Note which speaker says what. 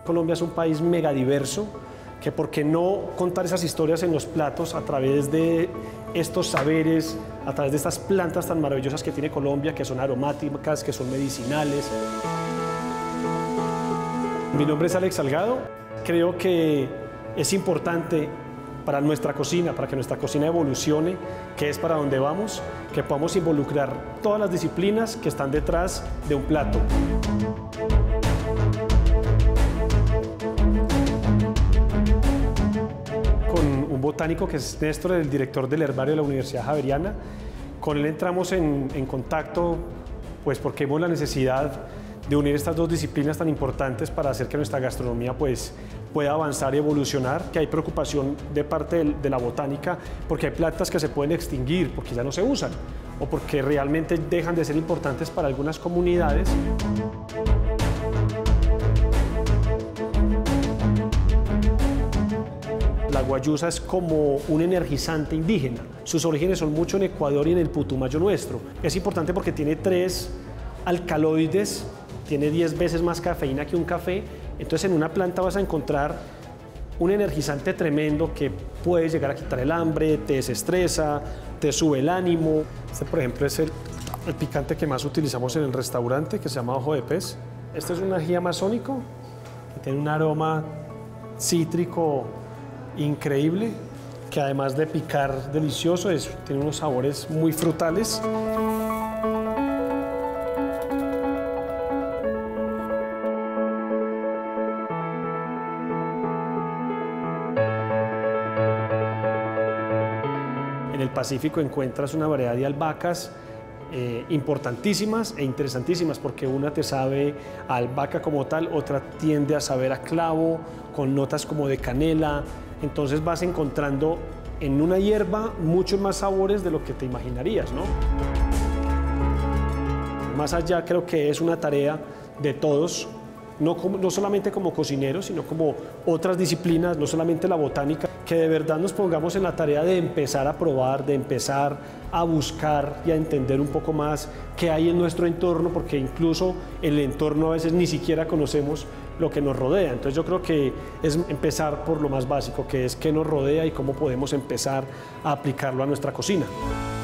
Speaker 1: Colombia es un país megadiverso, que por qué no contar esas historias en los platos a través de estos saberes, a través de estas plantas tan maravillosas que tiene Colombia, que son aromáticas, que son medicinales. Mi nombre es Alex Salgado. Creo que es importante para nuestra cocina, para que nuestra cocina evolucione, que es para donde vamos, que podamos involucrar todas las disciplinas que están detrás de un plato. Un botánico que es Néstor, el director del herbario de la Universidad Javeriana. Con él entramos en contacto pues porque vemos la necesidad de unir estas dos disciplinas tan importantes para hacer que nuestra gastronomía pues pueda avanzar y evolucionar, que hay preocupación de parte de la botánica porque hay plantas que se pueden extinguir porque ya no se usan o porque realmente dejan de ser importantes para algunas comunidades. La guayusa es como un energizante indígena. Sus orígenes son mucho en Ecuador y en el Putumayo nuestro. Es importante porque tiene 3 alcaloides, tiene 10 veces más cafeína que un café. Entonces en una planta vas a encontrar un energizante tremendo que puede llegar a quitar el hambre, te desestresa, te sube el ánimo. Este, por ejemplo, es el picante que más utilizamos en el restaurante, que se llama ojo de pez. Este es un ají amazónico que tiene un aroma cítrico increíble, que además de picar delicioso, tiene unos sabores muy frutales. En el Pacífico encuentras una variedad de albahacas importantísimas e interesantísimas, porque una te sabe a albahaca como tal, otra tiende a saber a clavo, con notas como de canela. Entonces vas encontrando en una hierba muchos más sabores de lo que te imaginarías, ¿no? Más allá, creo que es una tarea de todos, no solamente como cocineros, sino como otras disciplinas, no solamente la botánica, que de verdad nos pongamos en la tarea de empezar a probar, de empezar a buscar y a entender un poco más qué hay en nuestro entorno, porque incluso el entorno a veces ni siquiera conocemos lo que nos rodea. Entonces yo creo que es empezar por lo más básico, que es qué nos rodea y cómo podemos empezar a aplicarlo a nuestra cocina.